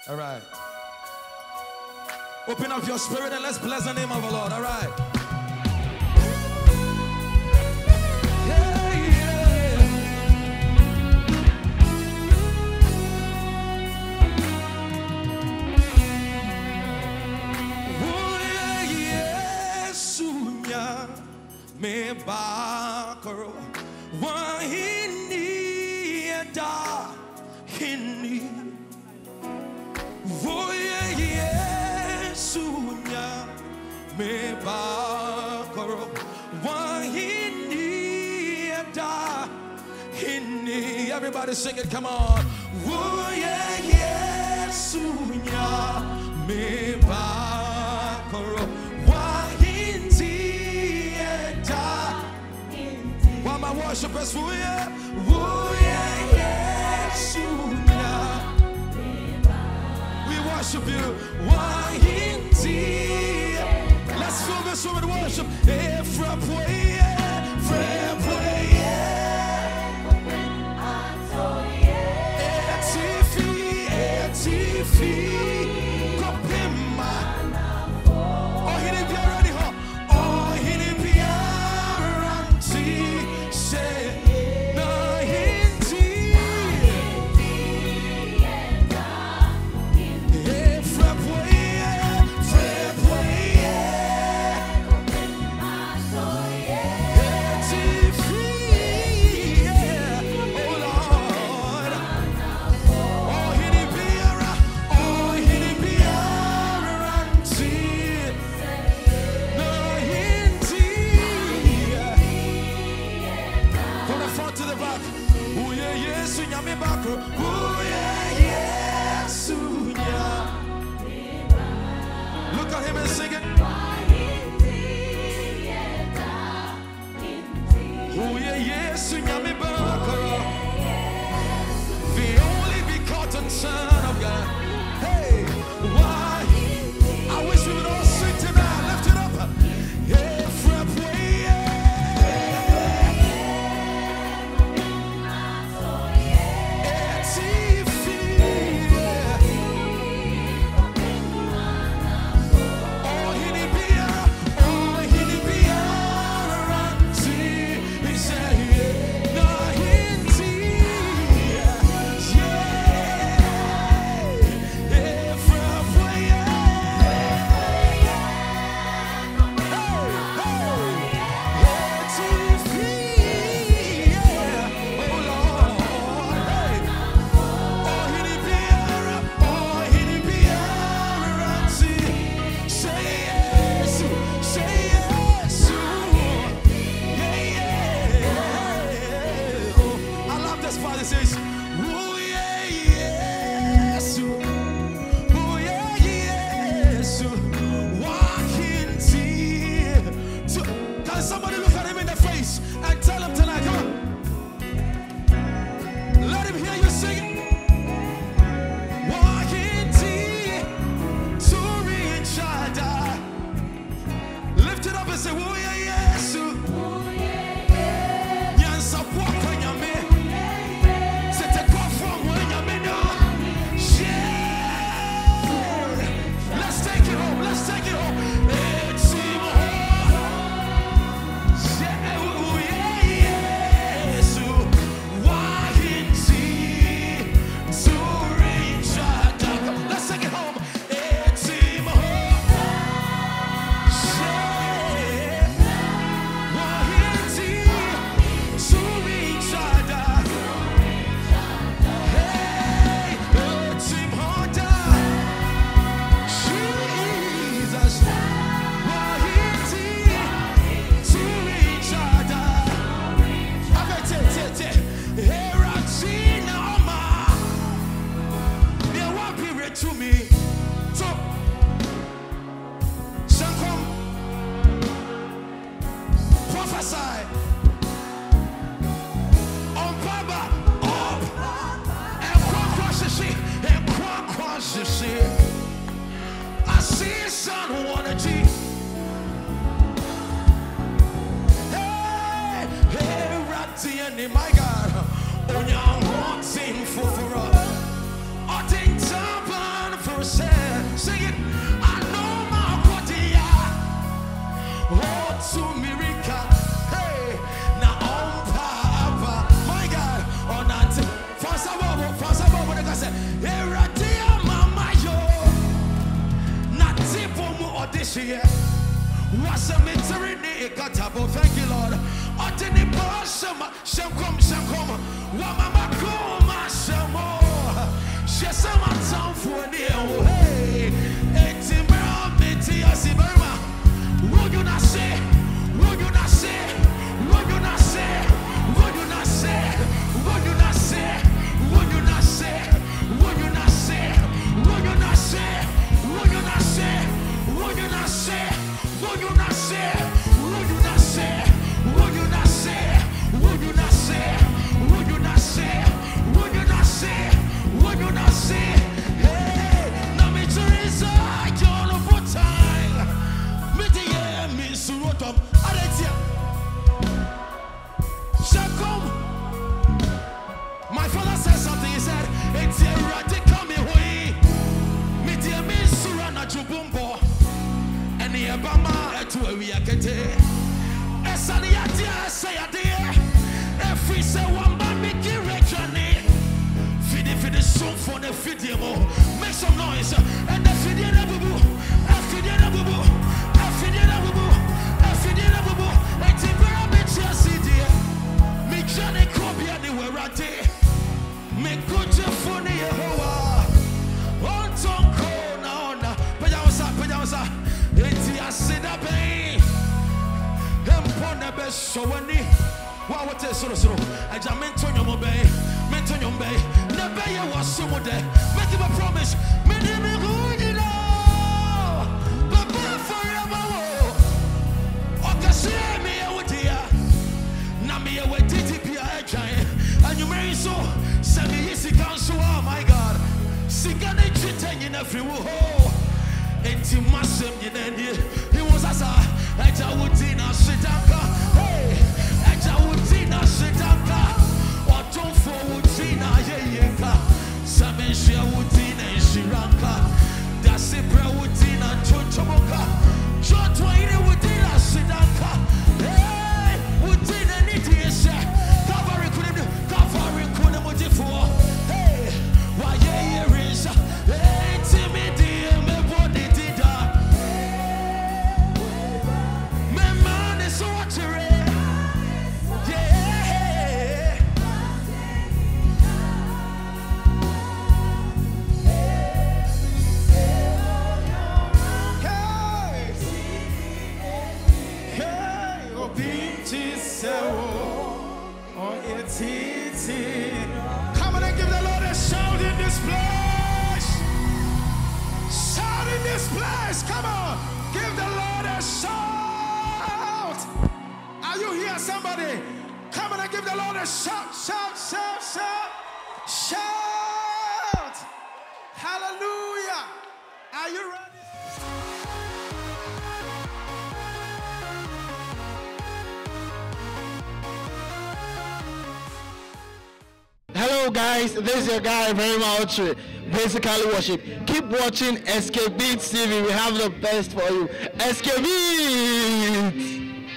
All right. Open up your spirit and let's bless the name of the Lord. All right. Yesu Nyame bakoro wa hini da hini Yesu Nyame bakoro wa hini da hini. Everybody sing it, come on. Yesu Nyame bakoro wa hini da. While my worshipers, Yesu we worship you. Let's fill this room with worship. Look at him and sing it. Yesu Nyame bakoro, the only begotten Son of God. Hey, why? I wish we would all sing tonight. Lift it up. My God, on your sing for us. to Mirika. Hey, na ompa, my God, on that. Fasabo, when I say, Eratia mama yo, na tipomu odishie. Was a military ekatabo. Thank you, Lord. Otini pasama, shankom, wamama koma shamo. Shesama town for the hey. Etimera meti asiberma. Would you not say? Would you not say? Would you not say? Would you not say? Would you not say? Would you not say? Would you not say? Would you not say? Would you not say? Would you not say? Would you not say? Would you not say? Would you not say? Would you not say? Would you not say? Would you not say? Would you not say? Hey, now me Teresa, you're no for time. Me the year, me surotom, Aletia. Shakom. My father said something. He said, "It's a radical me way. Me the me surana jubumbo." And the Obama to a reacate. Esaniatia say a dear. If we say one baby direction, feed the soul for the video. Make some noise. And the video never boo. I feed it a boo. I feed it a boo. I feed it a boo. It's a very bit Chelsea dear. Me Johnny Kobe anywhere at day. Me good for the Yehovah. On Tonko na. Pajawasa. It's a sinner bay. Empon the best show any. What is so? I just mention your bay. Mention your bay. The bay was so there. Make him a promise. Make him a good law. But forever. Okay, me out here. Nami away TTP giant. And you may so send me Yesu Council. Oh my God. Sigane cheating in every hole. Enti masem yineni he was as a Ajawutina Shitaka. Hey, Ajawutina Shitaka. Oton for Wutina Yeka. Sameshia Wutina Shiranka. Dasipra Wutina Chochomoka. Jotwaine Wutina Shitaka. Hey, Wutina Nitiesha. Kavari couldn't motifo. Hey, why ye is hey, Timmy. Come on and give the Lord a shout in this place. Shout in this place. Come on. Give the Lord a shout. Are you here, somebody? Come on and give the Lord a shout. Shout, shout, shout. Shout. Hallelujah. Are you ready? Hello guys, this is your guy Barima Okyere, basically worship. Keep watching Skbeatz TV, we have the best for you. Skbeatz!